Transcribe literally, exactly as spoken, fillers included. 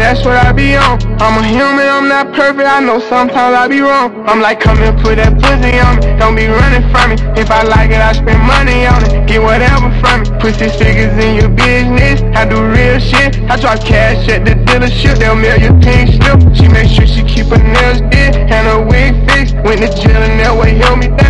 that's what I be on. I'm a human, I'm not perfect, I know sometimes I be wrong. I'm like, come and put that pussy on me, don't be running from me. If I like it, I spend money on it, get whatever from me. Put six figures in your business, I do real shit. I drop cash at the dealership, they'll mail your pink slip. She make sure she keep her nails did and her wig fixed. Went to jail and that way held me down.